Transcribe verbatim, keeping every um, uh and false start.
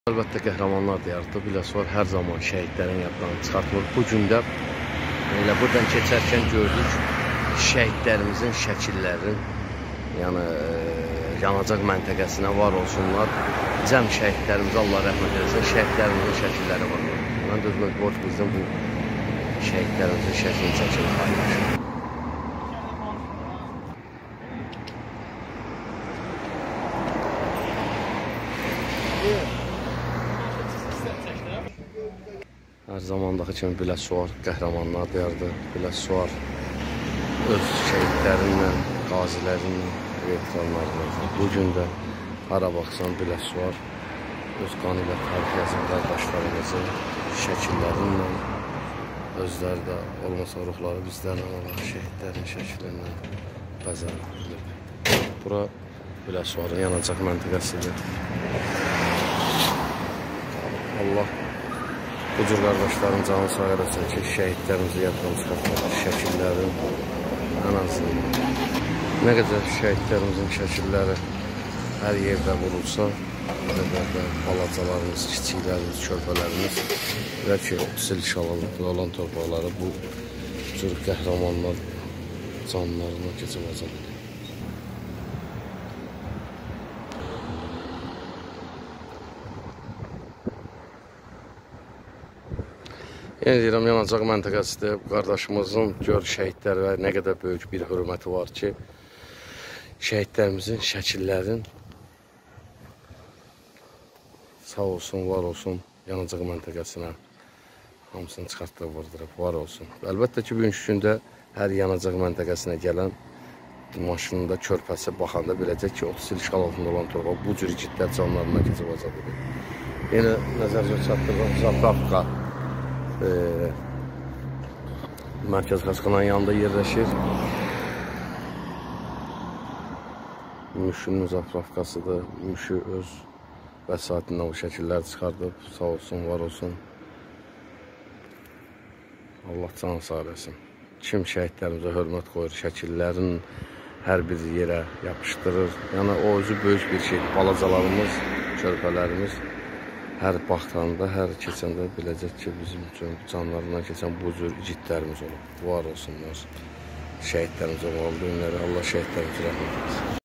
Əlbəttə qəhrəmanlar diyarıdır. Biləsuvar hər zaman şəhidlərin yadlarını çıxartmır. Bu gün də elə buradan keçərkən gördük şəhidlərimizin şəkillərini, yəni yanacaq məntəqəsinə var olsunlar. Cəm şəhidlərimizə Allah rəhmət eləsin, şəhidlərimizin şəkilləri var. Mən düzmə borc bizim bu şəhidlərimizin şəklini çəkilib paylaşır. Hər zamandakı kimi Biləsuvar qəhrəmanlar diyarıdır. Biləsuvar öz şəhidlərinlə, qazilərinlə, veteranlarla. Bugün də hara baxsan Biləsuvar öz qanı ilə tarix yazan qardaşlarımızın şəkillərinlə, özləri də olmasa ruhları bizlərlə olan şəhidlərin şəkilindən bəzənilib. Bura Biləsuvarın yanacaq məntəqəsidir. Allah bu cür qardaşların canı sağ eləsin ki, şəhidlərimizi yaddan çıxartmaq, şəkillərin ən azından. Nə qədər şəhidlərimizin şəkilləri hər yerdə vurulsa, nə qədər də balacalarımız, kiçiklərimiz, körpələrimiz və ki, otuz il işğalında olan torpaqları bu cür qəhrəmanlar canlarına keçib azad edir. Yenə deyirəm, yanacaq məntəqəsidir. Qardaşımızın gör şəhidlərə nə qədər böyük bir hörməti var ki, şəhidlərimizin şəkillərin sağ olsun, var olsun, yanacaq məntəqəsinə hamısını çıxartdırıb vurdurub, var olsun. Əlbəttə ki, bugünkü gündə hər yanacaq məntəqəsinə gələn maşınında, körpəsi baxanda biləcək ki, otuz il işğal altında olan torpaq bu cür igidlər canlarından keçib azad edir. Yenə nəzərdə çatdırılan Zapravka E, Mərkəz Xəstəxananın yanında yerləşir. Müşün zapravkasıdır. Müşü öz vəsaitindən o şəkillər çıxardıb. Sağ olsun, var olsun. Allah canı sağ eləsin. Kim şəhidlərimizə hörmət qoyur, şəkillərin hər bir yerə yapışdırır. Yəni o özü böyük bir şeydir. Balacalarımız, körpələrimiz hər baxtanda, hər keçəndə biləcək ki, bizim üçün canlarından keçən bu cür igidlərimiz olub. Var olsunlar. Şəhidlərimiz olmalı. Bu günləri Allah şəhidlərimizə rəhmət etsin.